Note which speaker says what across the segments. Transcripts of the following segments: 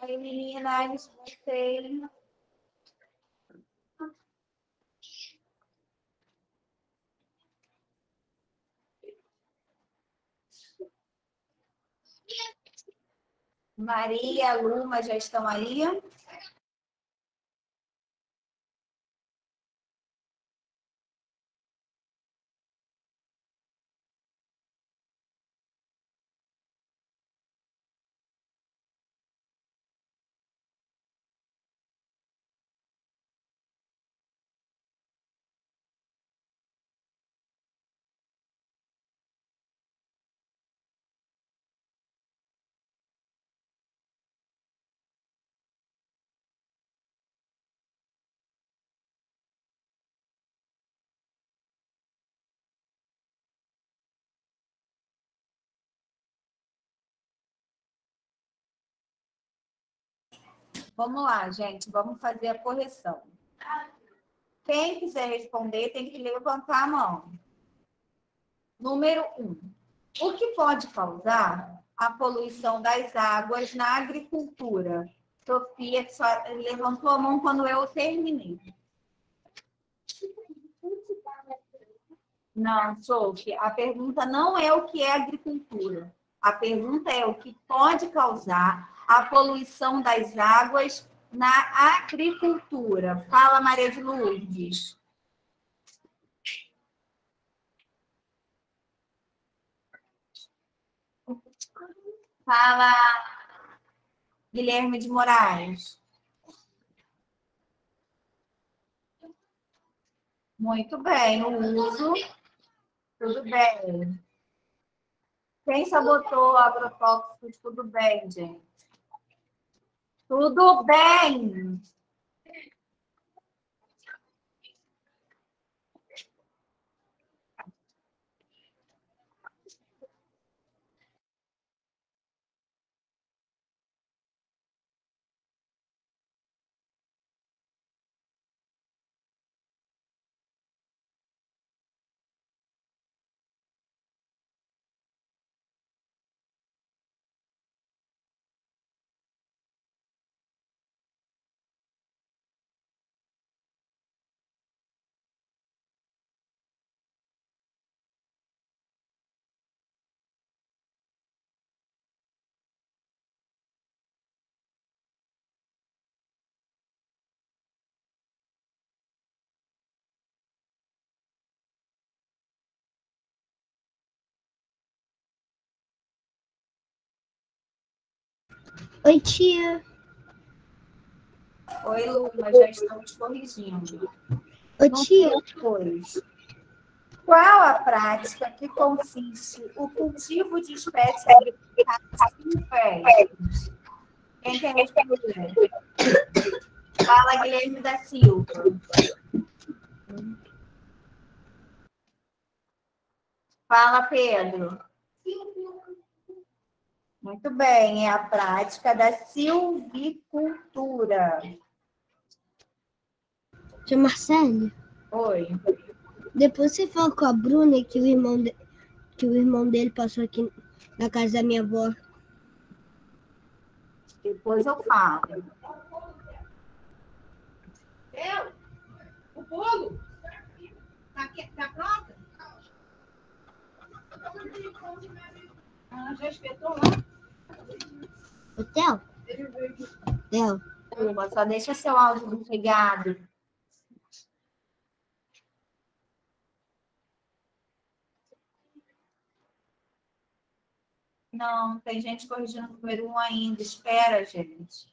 Speaker 1: Oi, meninas, gostei. Maria, Luma, já estão aí? Vamos lá, gente, vamos fazer a correção. Quem quiser responder tem que levantar a mão. Número 1. O que pode causar a poluição das águas na agricultura? Sofia só levantou a mão quando eu terminei. Não, Sofia, a pergunta não é o que é agricultura. A pergunta é o que pode causar a poluição das águas na agricultura. Fala, Maria de Lourdes. Fala, Guilherme de Moraes. Muito bem, o uso. Tudo bem. Quem sabotou agrotóxicos? Tudo bem, gente. Tudo bem.
Speaker 2: Oi, tia.
Speaker 1: Oi, Luma, já estamos corrigindo.
Speaker 2: Oi, tia.
Speaker 1: Depois, qual a prática que consiste o cultivo de espécies agrícolas silvestres? Quem quer responder? Fala, Guilherme da Silva. Fala, Pedro. Muito bem, é a prática da silvicultura.
Speaker 2: Tia Marcele,
Speaker 1: Oi.
Speaker 2: depois você fala com a Bruna que o irmão dele passou aqui na casa da minha avó.
Speaker 1: Depois eu falo.
Speaker 3: O bolo? Tá pronto? Ah, já espetou lá?
Speaker 2: Ô, Theo? Theo,
Speaker 1: Luma, só deixa seu áudio desligado. Não, tem gente corrigindo o número 1 ainda. Espera, gente.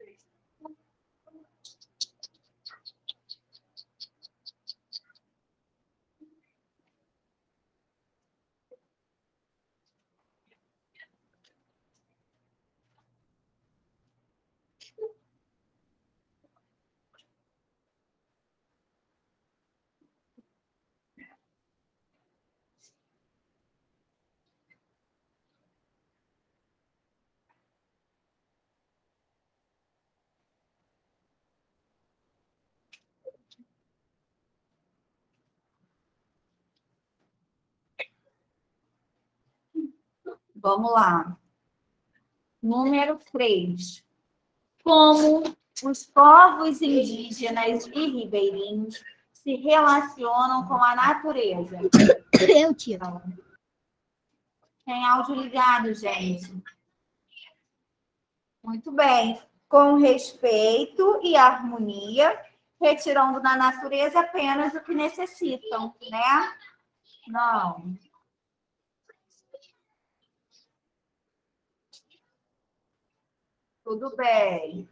Speaker 1: Vamos lá. Número 3. Como os povos indígenas e ribeirinhos se relacionam com a natureza?
Speaker 2: Eu, tia.
Speaker 1: Tem áudio ligado, gente. Muito bem. Com respeito e harmonia, retirando da natureza apenas o que necessitam, né? Não. Tudo bem.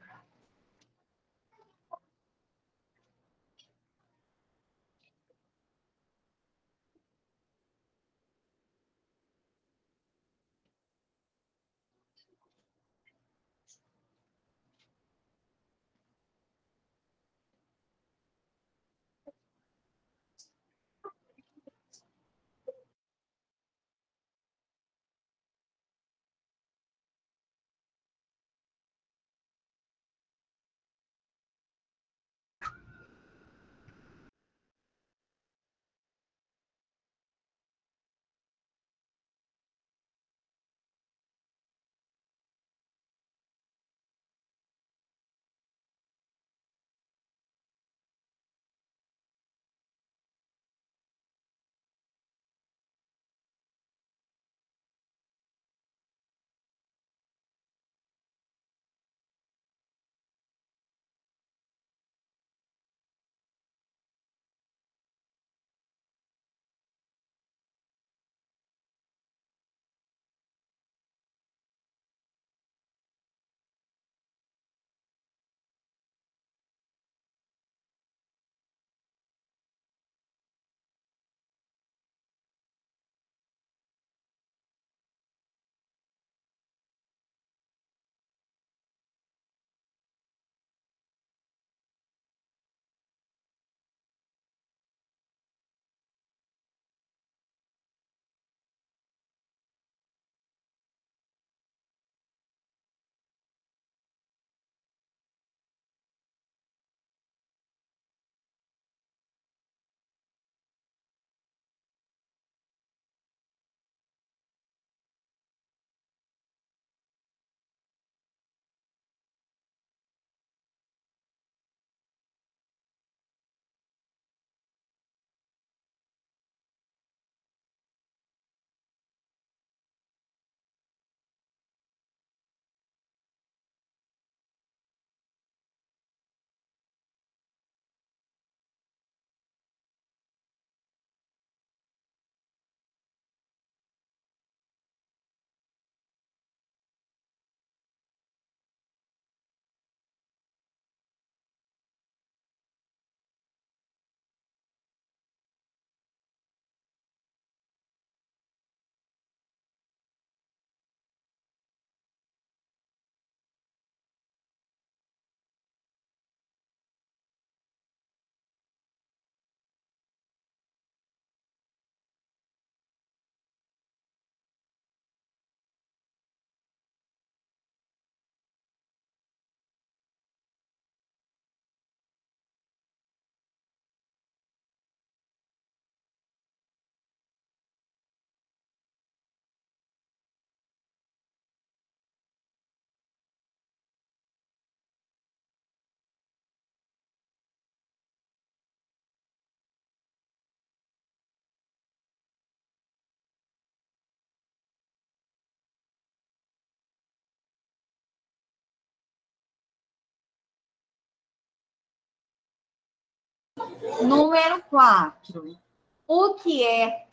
Speaker 1: Número 4. O que é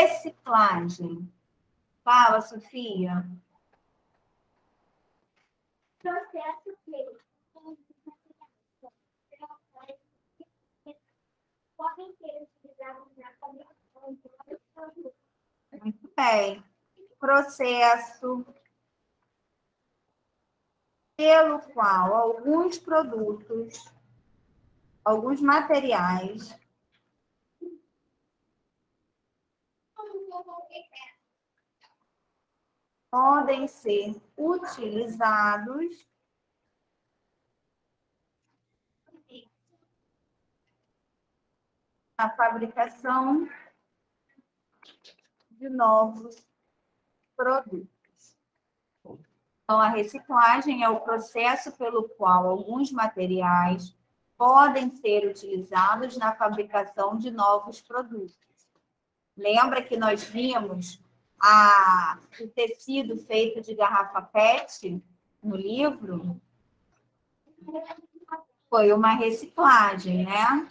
Speaker 1: reciclagem? Fala, Sofia.
Speaker 3: Processo
Speaker 1: tem processo pelo qual alguns produtos, alguns materiais podem ser utilizados na fabricação de novos produtos. Então, a reciclagem é o processo pelo qual alguns materiais podem ser utilizados na fabricação de novos produtos. Lembra que nós vimos o tecido feito de garrafa PET no livro? Foi uma reciclagem, né?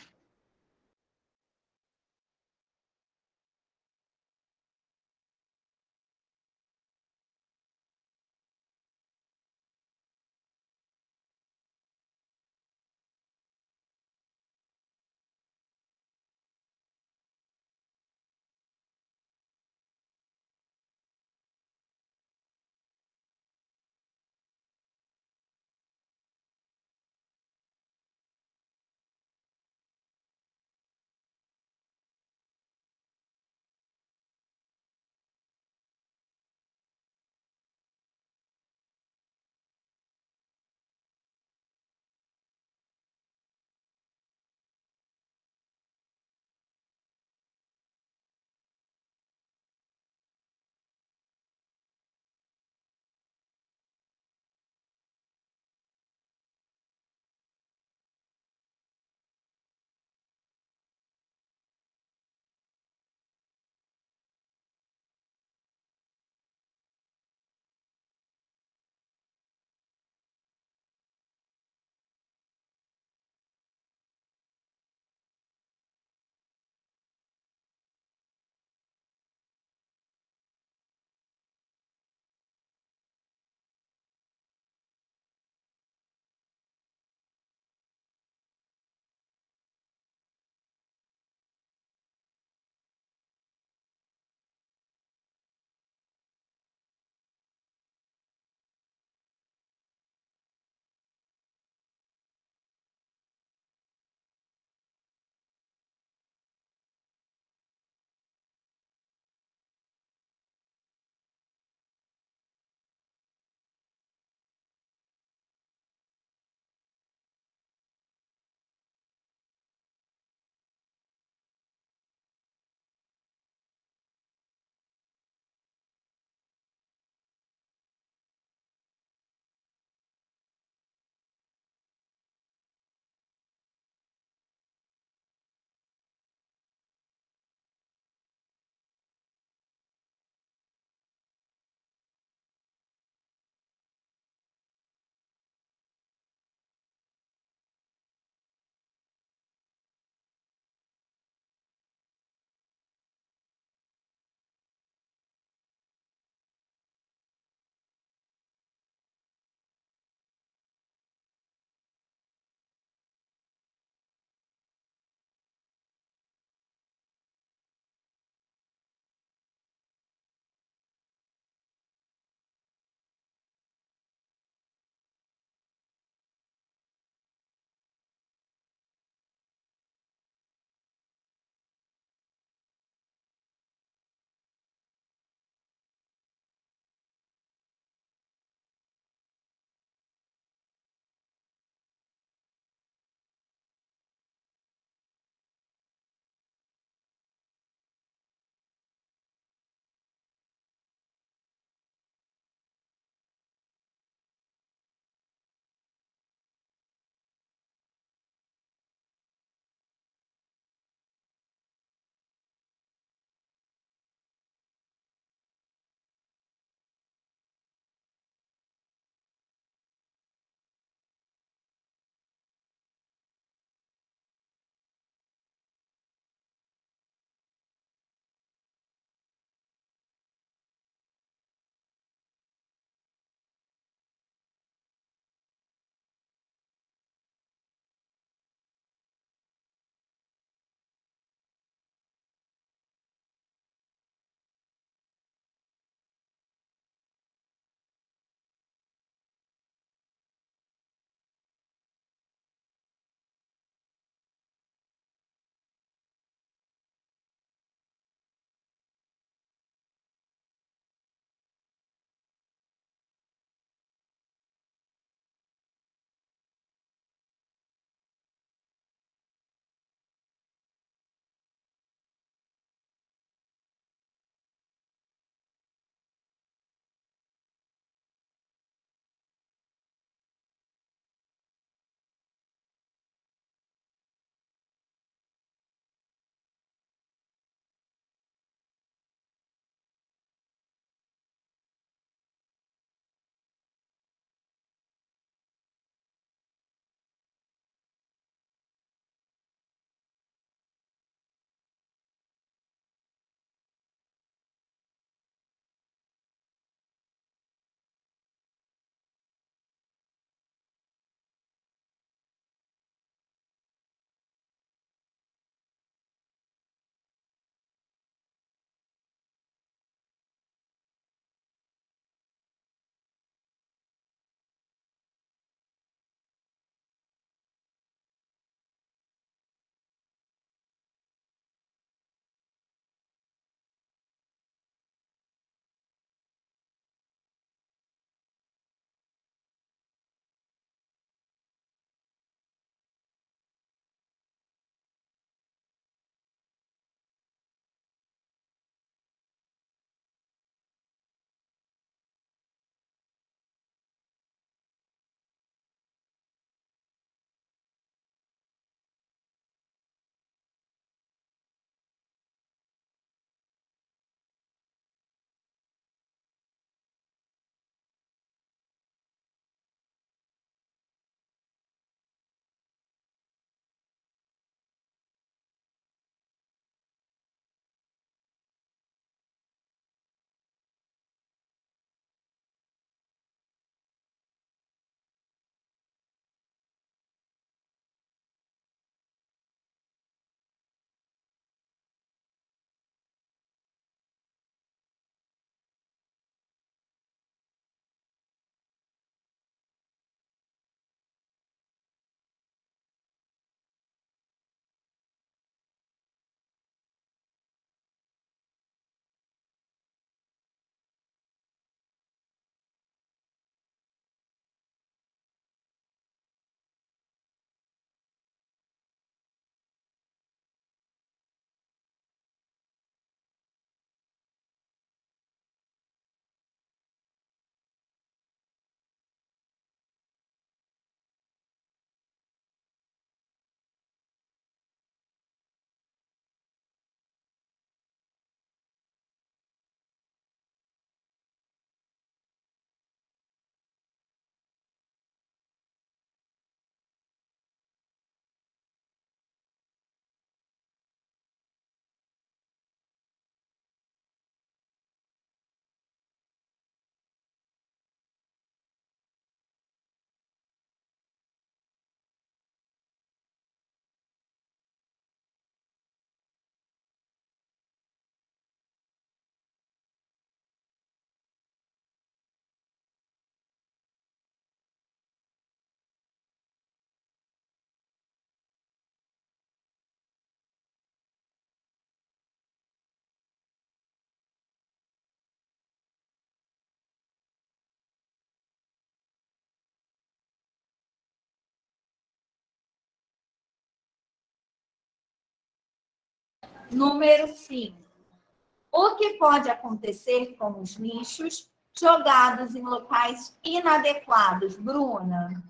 Speaker 1: Número 5. O que pode acontecer com os lixos jogados em locais inadequados, Bruna?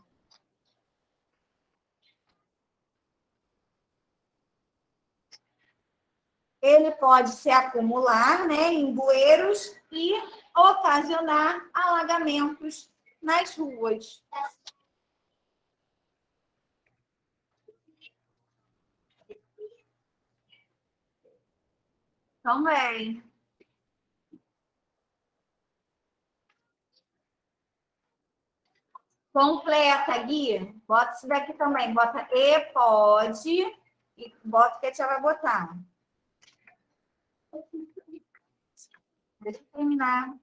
Speaker 1: Ele pode se acumular, né, em bueiros e ocasionar alagamentos nas ruas. Também. Completa, Gui. Bota isso daqui também. Bota e pode e bota o que a tia vai botar. Deixa eu terminar.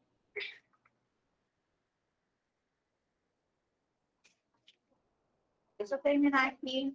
Speaker 1: Deixa eu terminar aqui.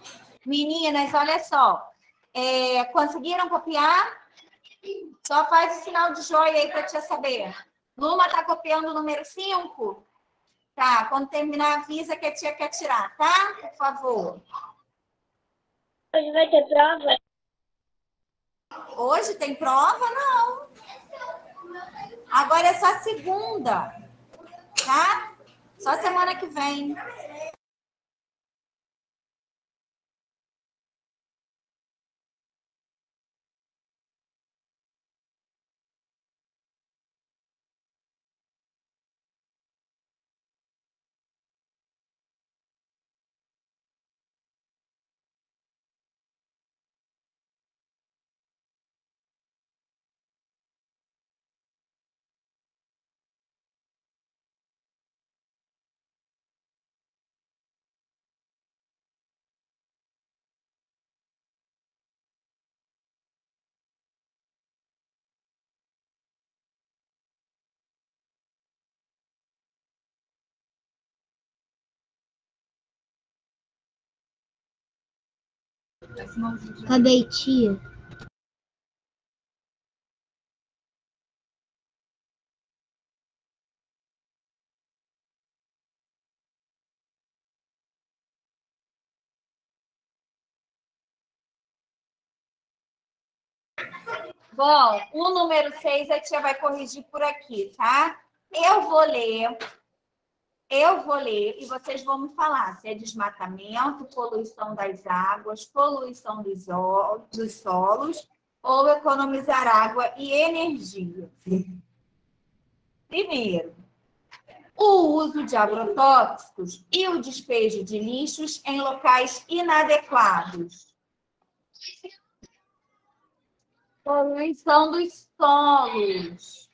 Speaker 1: Meninas, olha só. Conseguiram copiar? Só faz o sinal de joia aí para a tia saber. Luma está copiando o número 5? Tá, quando terminar, avisa que a tia quer tirar, tá? Por favor.
Speaker 2: Hoje vai ter prova?
Speaker 1: Hoje tem prova? Não. Agora é só segunda, tá? Só semana que vem.
Speaker 2: Acabei, tia.
Speaker 1: Bom, o número 6 a tia vai corrigir por aqui, tá? Eu vou ler e vocês vão me falar se é desmatamento, poluição das águas, poluição dos solos ou economizar água e energia. Primeiro, o uso de agrotóxicos e o despejo de lixos em locais inadequados. Poluição dos solos.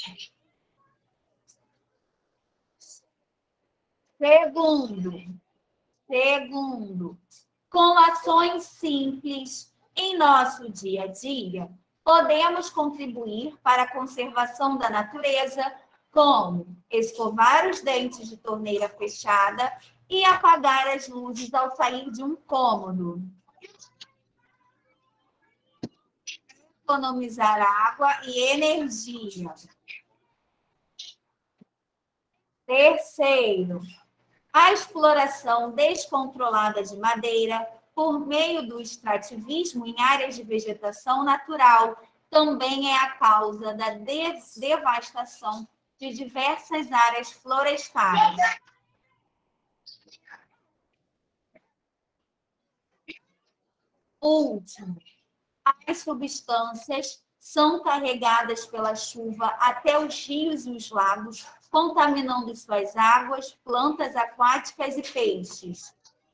Speaker 1: Segundo, com ações simples em nosso dia a dia, podemos contribuir para a conservação da natureza, como escovar os dentes de torneira fechada e apagar as luzes ao sair de um cômodo. Economizar água e energia. Terceiro, a exploração descontrolada de madeira por meio do extrativismo em áreas de vegetação natural também é a causa da devastação de diversas áreas florestais. Último, as substâncias são carregadas pela chuva até os rios e os lagos, contaminando suas águas, plantas aquáticas e peixes.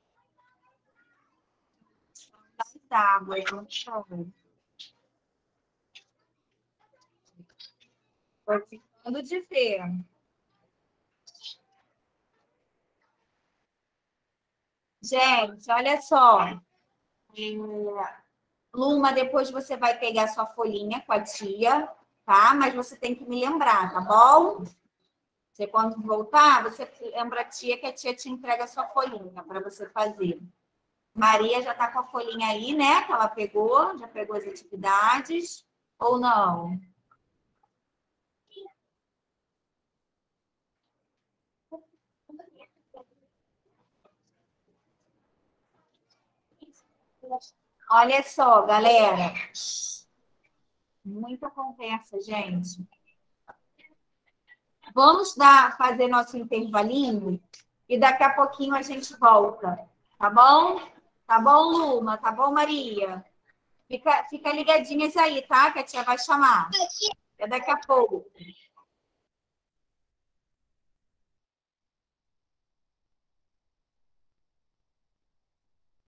Speaker 1: As águas, vamos ver. Estou ficando de ver. Gente, olha só. Luma, depois você vai pegar sua folhinha com a tia, tá? Mas você tem que me lembrar, tá bom? Você, quando voltar, você lembra a tia que a tia te entrega a sua folhinha para você fazer. Maria já está com a folhinha aí, né? Que ela pegou, já pegou as atividades, ou não? Olha só, galera. Muita conversa, gente. Vamos fazer nosso intervalinho e daqui a pouquinho a gente volta, tá bom? Tá bom, Luma? Tá bom, Maria? Fica ligadinhas aí, tá? Que a tia vai chamar. É daqui a pouco.